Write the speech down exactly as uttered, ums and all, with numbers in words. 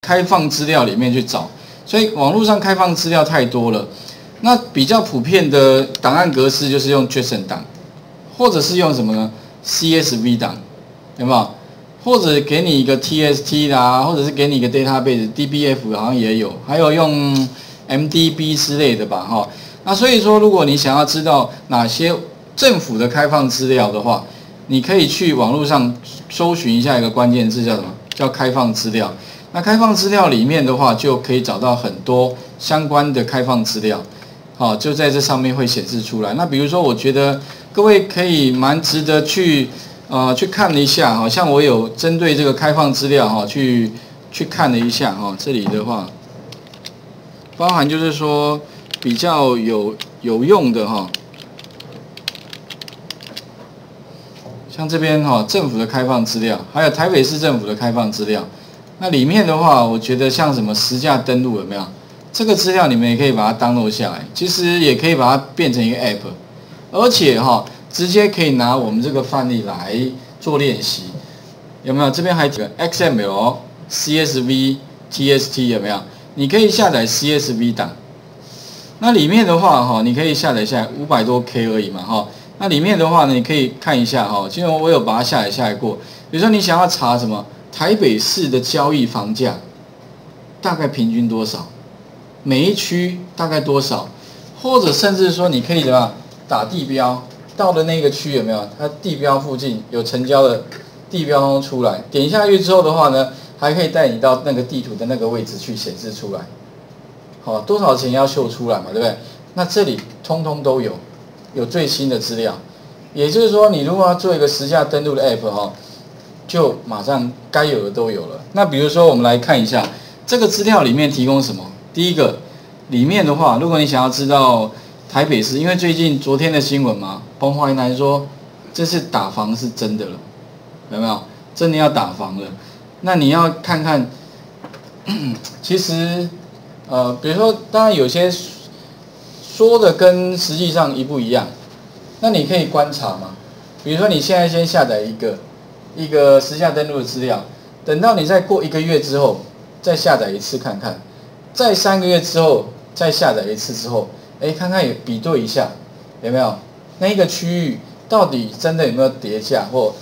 开放资料里面去找，所以网络上开放资料太多了。那比较普遍的档案格式就是用 JSON 档，或者是用什么呢 ？C S V 档，有没有？或者给你一个 T S T 啦，或者是给你一个 database D B F 好像也有，还有用 M D B 之类的吧，哈。那所以说，如果你想要知道哪些政府的开放资料的话，你可以去网络上搜寻一下一个关键字，叫什么？叫开放资料。那开放资料里面的话，就可以找到很多相关的开放资料。好，就在这上面会显示出来。那比如说，我觉得各位可以蛮值得去呃去看一下，好像我有针对这个开放资料哈去去看了一下哈。这里的话，包含就是说比较有有用的哈，像这边哈政府的开放资料，还有台北市政府的开放资料。那里面的话，我觉得像什么实价登录有没有？这个资料你们也可以把它 download 下来，其实也可以把它变成一个 app， 而且哈、哦，直接可以拿我们这个范例来做练习，有没有？这边还有 X M L、C S V、T S T 有没有？你可以下载 C S V 档，那里面的话哈，你可以下载下来五百多 K 而已嘛哈。那里面的话呢，你可以看一下哈，其实我有把它下载下来过。比如说你想要查什么台北市的交易房价，大概平均多少？每一区大概多少，或者甚至说你可以怎么样打地标，到了那个区有没有？它地标附近有成交的地标出来，点下去之后的话呢，还可以带你到那个地图的那个位置去显示出来。好，多少钱要秀出来嘛，对不对？那这里通通都有，有最新的资料。也就是说，你如果要做一个实价登录的 app 哈，就马上该有的都有了。那比如说，我们来看一下这个资料里面提供什么。第一个，里面的话，如果你想要知道台北市，因为最近昨天的新闻嘛，彭淮南说这次打房是真的了，有没有？真的要打房了。那你要看看，其实呃，比如说，当然有些说的跟实际上一不一样，那你可以观察嘛。比如说，你现在先下载一个一个实价登录的资料，等到你再过一个月之后，再下载一次看看。再三个月之后再下载一次之后，哎，看看有比对一下，有没有那一个区域到底真的有没有跌价或